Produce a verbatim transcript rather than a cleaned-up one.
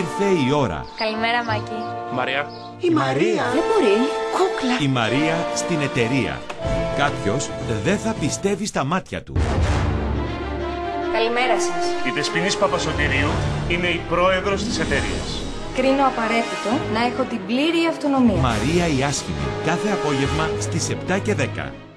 Ήρθε η ώρα. Καλημέρα, Μάκη. Μαρία. Η Μαρία. Δεν μπορεί. Κούκλα. Η Μαρία στην εταιρεία. Κάποιος δεν θα πιστεύει στα μάτια του. Καλημέρα σας. Η Δεσποινής Παπασωτηρίου είναι η πρόεδρος της εταιρείας. Κρίνω απαραίτητο να έχω την πλήρη αυτονομία. Μαρία η άσχημη. Κάθε απόγευμα στις επτά και δέκα.